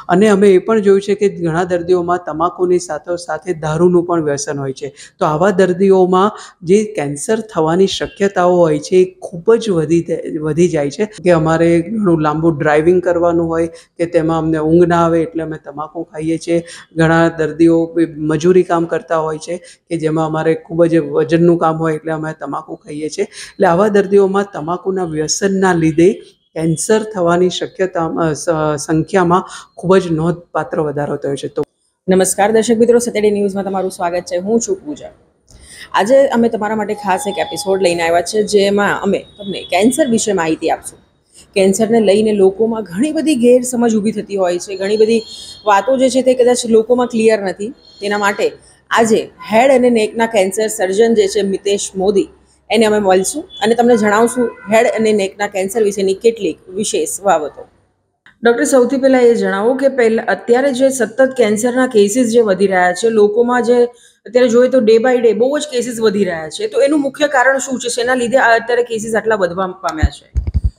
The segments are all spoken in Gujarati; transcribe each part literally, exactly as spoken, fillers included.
અને અમે એ પણ જોયું છે કે ઘણા દર્દીઓમાં તમાકુની સાથોસાથે દારૂનું પણ વ્યસન હોય છે. તો આવા દર્દીઓમાં જે કેન્સર થવાની શક્યતાઓ હોય છે એ ખૂબ જ વધી વધી જાય છે કે અમારે ઘણું લાંબુ ડ્રાઇવિંગ કરવાનું હોય કે તેમાં અમને ઊંઘ ના આવે એટલે અમે તમાકુ ખાઈએ છીએ. ઘણા દર્દીઓ મજૂરી કામ કરતા હોય છે કે જેમાં અમારે ખૂબ જ વજનનું કામ હોય એટલે અમે તમાકુ ખાઈએ છીએ. એટલે આવા દર્દીઓમાં તમાકુના વ્યસનના લીધે કેન્સર થવાની શક્યતા સંખ્યામાં ખૂબ જ નોંધપાત્ર વધારો થયો છે. તો નમસ્કાર દર્શક મિત્રો, સેટરડે ન્યૂઝમાં તમારું સ્વાગત છે. હું છું પૂજા. આજે અમે તમારા માટે ખાસ એક એપિસોડ લઈને આવ્યા છે જેમાં અમે તમને કેન્સર વિશે માહિતી આપશું. કેન્સરને લઈને લોકોમાં ઘણી બધી ગેરસમજ ઊભી થતી હોય છે. ઘણી બધી વાતો જે છે તે કદાચ લોકોમાં ક્લિયર નથી. તેના માટે આજે હેડ અને નેકના કેન્સર સર્જન જે છે મિતેશ મોદી, એને અમે મળશું અને તમને જણાવશું હેડ અને નેકના કેન્સર વિશેની કેટલીક વિશેષ બાબતો. ડૉક્ટર, સૌથી પહેલાં એ જણાવો કે પહેલાં અત્યારે જે સતત કેન્સરના કેસીસ જે વધી રહ્યા છે લોકોમાં, જે અત્યારે જોઈએ તો ડે બાય ડે બહુ જ કેસીસ વધી રહ્યા છે, તો એનું મુખ્ય કારણ શું છે? શેના લીધે અત્યારે કેસીસ આટલા વધવા પામ્યા છે?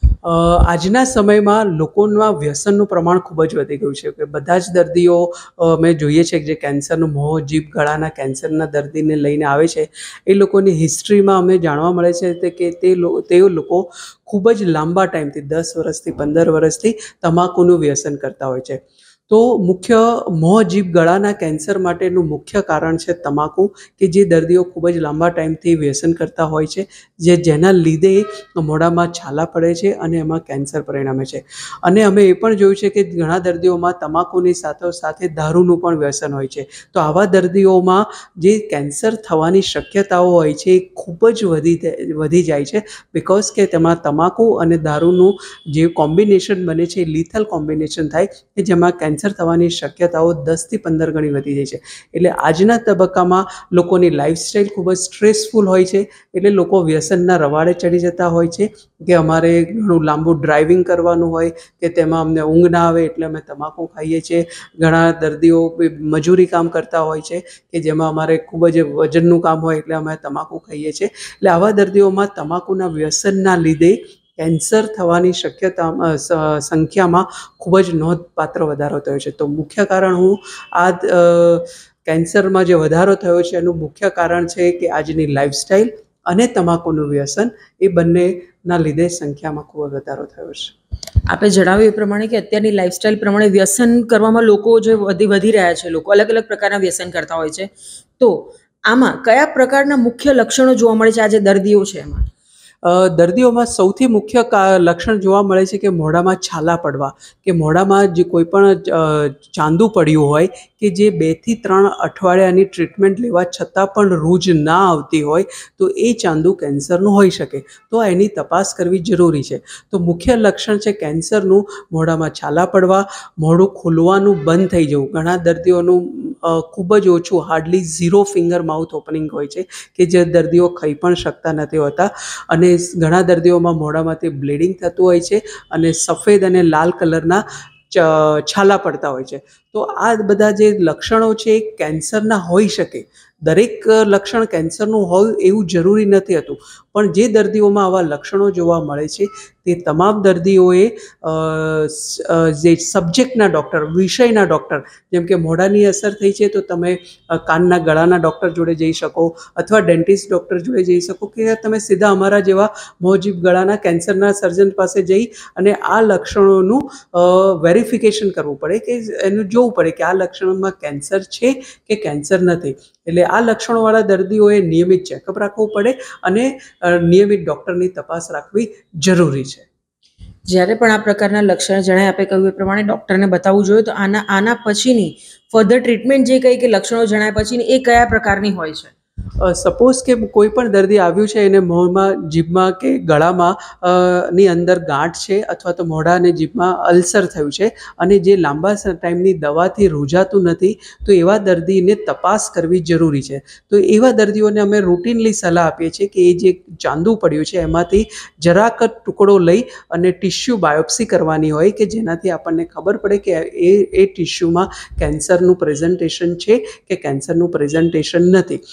આજના સમયમાં લોકોના વ્યસનનું પ્રમાણ ખૂબ જ વધી ગયું છે કે બધા જ દર્દીઓ મેં જોઈએ છે કે જે કેન્સરનું મોં, જીભ, ગળાના કેન્સરના દર્દીને લઈને આવે છે એ લોકોની હિસ્ટ્રીમાં અમને જાણવા મળે છે કે તે તે લોકો ખૂબ જ લાંબા ટાઈમથી દસ વર્ષથી પંદર વર્ષથી તમાકુનું વ્યસન કરતા હોય છે. તો મુખ્ય મોં, જીભ, ગળાના કેન્સર માટેનું મુખ્ય કારણ છે તમાકુ, કે જે દર્દીઓ ખૂબ જ લાંબા ટાઈમથી વ્યસન કરતા હોય છે, જે જેના લીધે મોઢામાં છાલા પડે છે અને એમાં કેન્સર પરિણમે છે. અને અમે એ પણ જોયું છે કે ઘણા દર્દીઓમાં તમાકુની સાથોસાથે દારૂનું પણ વ્યસન હોય છે. તો આવા દર્દીઓમાં જે કેન્સર થવાની શક્યતાઓ હોય છે એ ખૂબ જ વધી વધી જાય છે, બિકોઝ કે તેમાં તમાકુ અને દારૂનું જે કોમ્બિનેશન બને છે એ લિથલ કોમ્બિનેશન થાય કે જેમાં કેન્સર થવાની શક્યતાઓ દસથી પંદર ગણી વધી જાય છે. એટલે આજના તબક્કામાં લોકોની લાઈફસ્ટાઈલ ખૂબ જ સ્ટ્રેસફુલ હોય છે, એટલે લોકો વ્યસનના રવાડે ચડી જતા હોય છે કે અમારે ઘણું લાંબુ ડ્રાઇવિંગ કરવાનું હોય કે તેમાં અમને ઊંઘ ના આવે એટલે અમે તમાકુ ખાઈએ છીએ. ઘણા દર્દીઓ મજૂરી કામ કરતા હોય છે કે જેમાં અમારે ખૂબ જ વજનનું કામ હોય એટલે અમે તમાકુ ખાઈએ છીએ. એટલે આવા દર્દીઓમાં તમાકુના વ્યસનના લીધે કેન્સર થવાની શક્યતા સંખ્યામાં ખૂબ જ નોંધપાત્ર વધારો થયો છે. તો મુખ્ય કારણ હું આ કેન્સરમાં જે વધારો થયો છે એનું મુખ્ય કારણ છે કે આજની લાઈફસ્ટાઈલ અને તમાકુનું વ્યસન, એ બંનેના લીધે સંખ્યામાં ખૂબ વધારો થયો છે. આપે જણાવ્યું એ પ્રમાણે કે અત્યારની લાઈફસ્ટાઈલ પ્રમાણે વ્યસન કરવામાં લોકો જે વધી વધી રહ્યા છે, લોકો અલગ અલગ પ્રકારના વ્યસન કરતા હોય છે. તો આમાં કયા પ્રકારના મુખ્ય લક્ષણો જોવા મળે છે? આ જે દર્દીઓ છે એમાં દર્દીઓમાં સૌથી મુખ્ય લક્ષણ જોવા મળે છે કે મોઢામાં છાલા પડવા, કે મોઢામાં જે કોઈ પણ ચાંદુ પડ્યું હોય કે જે બેથી ત્રણ અઠવાડિયાની ટ્રીટમેન્ટ લેવા છતાં પણ રૂજ ના આવતી હોય, તો એ ચાંદુ કેન્સરનું હોઈ શકે. તો એની તપાસ કરવી જરૂરી છે. તો મુખ્ય લક્ષણ છે કેન્સરનું મોઢામાં છાલા પડવા, મોઢું ખુલવાનું બંધ થઈ જવું. ઘણા દર્દીઓનું ખૂબ જ ઓછું, hardly zero finger mouth opening હોય છે કે જે દર્દીઓ ખાઈ પણ શકતા નથી હોતા. અને ઘણા દર્દીઓમાં મોઢામાંથી બ્લીડિંગ થતું હોય છે અને સફેદ અને લાલ કલરના છાલા પડતા હોય છે. તો આ બધા જે લક્ષણો છે એ કેન્સરના હોઈ શકે. દરેક લક્ષણ કેન્સરનું હોય એવું જરૂરી નથી હતું, પણ જે દર્દીઓમાં આવા લક્ષણો જોવા મળે છે તે તમામ દર્દીઓએ જે સબ્જેક્ટના ડૉક્ટર, વિષયના ડૉક્ટર, જેમ કે મોઢાની અસર થઈ છે તો તમે કાનના ગળાના ડૉક્ટર જોડે જઈ શકો, અથવા ડેન્ટિસ્ટ ડૉક્ટર જોડે જઈ શકો, કે તમે સીધા અમારા જેવા મોં, જીભ, ગળાના કેન્સરના સર્જન પાસે જઈ અને આ લક્ષણોનું વેરિફિકેશન કરવું પડે, કે એનું જોવું પડે કે આ લક્ષણોમાં કેન્સર છે કે કેન્સર નથી. એટલે આ લક્ષણોવાળા દર્દીઓએ નિયમિત ચેકઅપ રાખવું પડે અને નિયમિત ડૉક્ટરની તપાસ રાખવી જરૂરી છે. જ્યારે પણ આ પ્રકારના લક્ષણ જણાય, આપે કહ્યું એ પ્રમાણે ડૉક્ટરને બતાવવું જોઈએ. તો આના આના પછીની ફર્ધર ટ્રીટમેન્ટ જે કંઈ કે લક્ષણો જણાય પછીની એ કયા પ્રકારની હોય છે? સપોઝ કે કોઈ પણ દર્દી આવ્યું છે, એને મોંમાં, જીભમાં કે ગળામાં ની અંદર ગાંઠ છે, અથવા તો મોઢા અને જીભમાં અલ્સર થયું છે અને જે લાંબા ટાઈમની દવાથી રૂજાતું નથી, તો એવા દર્દીને તપાસ કરવી જરૂરી છે. તો એવા દર્દીઓને અમે રૂટીનલી સલાહ આપીએ છીએ કે એ જે ચાંદુ પડ્યું છે એમાંથી જરાક જ ટુકડો લઈ અને ટિશ્યુ બાયોપ્સી કરવાની હોય, કે જેનાથી આપણને ખબર પડે કે એ એ ટિશ્યુમાં કેન્સરનું પ્રેઝન્ટેશન છે કે કેન્સરનું પ્રેઝન્ટેશન નથી. તો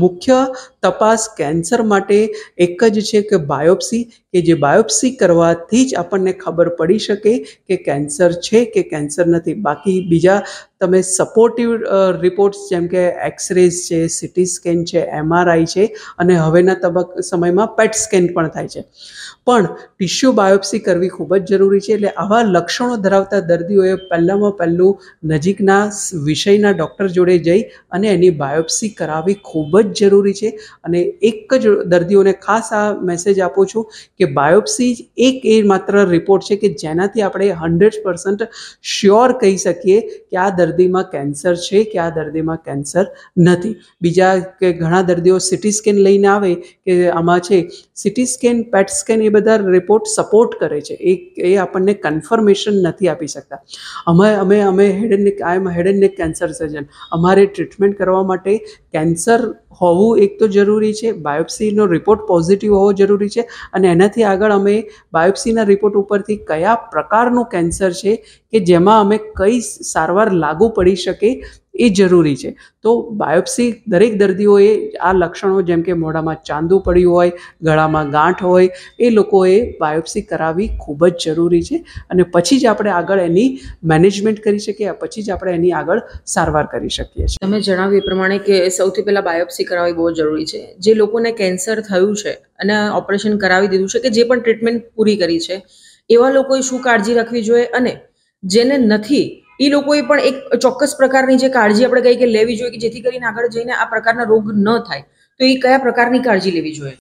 મુખ્ય તપાસ કેન્સર માટે એક જ છે કે બાયોપ્સી, કે જે બાયોપ્સી કરવાથી જ આપણને ખબર પડી શકે કે કેન્સર છે કે કેન્સર નથી. બાકી બીજા તમે સપોર્ટિવ રિપોર્ટ્સ જેમ કે એક્સરેઝ છે, સીટી સ્કેન છે, એમઆરઆઈ છે, અને હવેના તબક્ક સમયમાં પેટ સ્કેન પણ થાય છે, પણ ટિશ્યુ બાયોપ્સી કરવી ખૂબ જ જરૂરી છે. એટલે આવા લક્ષણો ધરાવતા દર્દીઓએ પહેલાંમાં પહેલું નજીકના વિષયના ડૉક્ટર જોડે જઈ અને એની બાયોપ્સી કરાવવી ખૂબ જ જરૂરી છે. અને એક જ દર્દીઓને ખાસ આ મેસેજ આપું છું કે બાયોપ્સી એક એ માત્ર રિપોર્ટ છે કે જેનાથી આપણે હંડ્રેડ પર્સન્ટ શ્યોર કહી શકીએ કે આ દર્દીમાં કેન્સર છે કે આ દર્દીમાં કેન્સર નથી. બીજા કે ઘણા દર્દીઓ સીટી સ્કેન લઈને આવે કે આમાં છે, સીટી સ્કેન, પેટ સ્કેન એ બધા રિપોર્ટ સપોર્ટ કરે છે, એ એ આપણને કન્ફર્મેશન નથી આપી શકતા. અમે અમે અમે હેડ એન્ડ નેક આઈ એમ હેડ એન્ડ નેક કેન્સર સર્જન. અમારે ટ્રીટમેન્ટ કરવા માટે કેન્સર હોવું એક તો જરૂરી છે, બાયોપ્સીનો રિપોર્ટ પોઝિટિવ હોવો જરૂરી છે, અને એનાથી આગળ અમે બાયોપ્સીના રિપોર્ટ ઉપરથી કયા પ્રકારનું કેન્સર છે કે જેમાં અમે કઈ સારવાર લાગુ પડી શકે એ જરૂરી છે. તો બાયોપ્સી દરેક દર્દીઓએ આ લક્ષણો જેમ કે મોઢામાં ચાંદુ પડ્યું હોય, ગળામાં ગાંઠ હોય, એ લોકોએ બાયોપ્સી કરાવવી ખૂબ જ જરૂરી છે. અને પછી જ આપણે આગળ એની મેનેજમેન્ટ કરી શકીએ, પછી જ આપણે એની આગળ સારવાર કરી શકીએ છીએ. તમે જણાવ્યું એ પ્રમાણે કે સૌથી પહેલાં બાયોપ્સી કરાવવી બહુ જરૂરી છે. જે લોકોને કેન્સર થયું છે અને ઓપરેશન કરાવી દીધું છે કે જે પણ ટ્રીટમેન્ટ પૂરી કરી છે, એવા લોકોએ શું કાળજી રાખવી જોઈએ, અને જેને નથી એ લોકોએ પણ એક ચોક્કસ પ્રકારની જે કાળજી આપણે કહીએ કે લેવી જોઈએ કે જેથી કરીને આગળ જઈને આ પ્રકારના રોગ ન થાય, તો એ કયા પ્રકારની કાળજી લેવી જોઈએ?